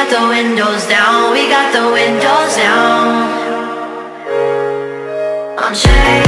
got the windows down, we got the windows down. I'm changed.